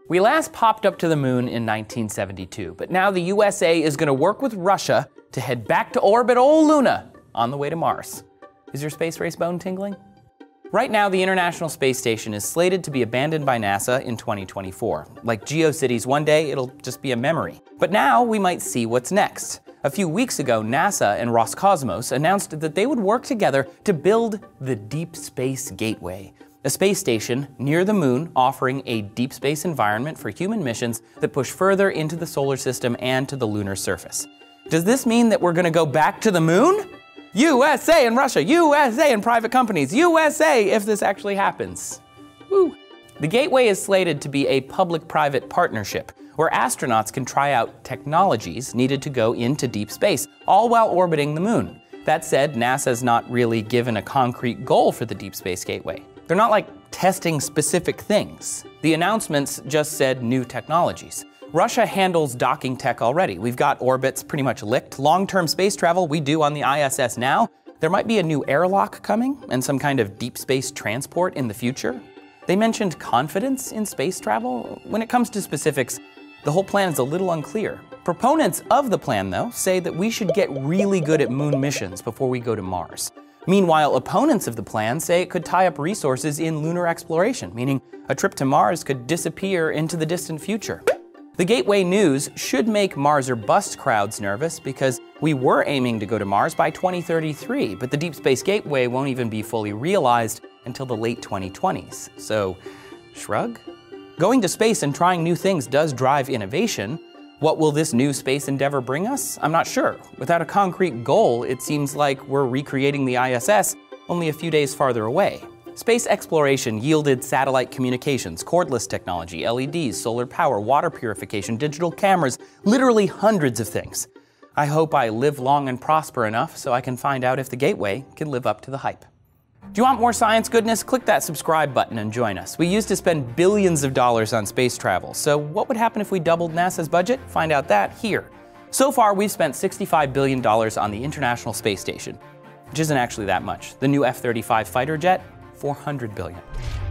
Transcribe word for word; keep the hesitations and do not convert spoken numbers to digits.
We last popped up to the moon in nineteen seventy-two, but now the U S A is going to work with Russia to head back to orbit old Luna on the way to Mars. Is your space race bone tingling? Right now, the International Space Station is slated to be abandoned by NASA in twenty twenty-four. Like GeoCities, one day it'll just be a memory. But now we might see what's next. A few weeks ago, NASA and Roscosmos announced that they would work together to build the Deep Space Gateway, a space station near the moon offering a deep space environment for human missions that push further into the solar system and to the lunar surface. Does this mean that we're going to go back to the moon? U S A and Russia, U S A and private companies, U S A if this actually happens. Woo. The Gateway is slated to be a public-private partnership where astronauts can try out technologies needed to go into deep space, all while orbiting the moon. That said, NASA's not really given a concrete goal for the Deep Space Gateway. They're not like testing specific things. The announcements just said new technologies. Russia handles docking tech already. We've got orbits pretty much licked. Long-term space travel we do on the I S S now. There might be a new airlock coming and some kind of deep space transport in the future. They mentioned confidence in space travel. When it comes to specifics, the whole plan is a little unclear. Proponents of the plan, though, say that we should get really good at moon missions before we go to Mars. Meanwhile, opponents of the plan say it could tie up resources in lunar exploration, meaning a trip to Mars could disappear into the distant future. The Gateway news should make Mars or bust crowds nervous because we were aiming to go to Mars by twenty thirty-three, but the Deep Space Gateway won't even be fully realized until the late twenty twenties. So, shrug? Going to space and trying new things does drive innovation. What will this new space endeavor bring us? I'm not sure. Without a concrete goal, it seems like we're recreating the I S S only a few days farther away. Space exploration yielded satellite communications, cordless technology, L E Ds, solar power, water purification, digital cameras, literally hundreds of things. I hope I live long and prosper enough so I can find out if the Gateway can live up to the hype. Do you want more science goodness? Click that subscribe button and join us. We used to spend billions of dollars on space travel, so what would happen if we doubled NASA's budget? Find out that here. So far, we've spent sixty-five billion dollars on the International Space Station, which isn't actually that much. The new F thirty-five fighter jet, four hundred billion dollars.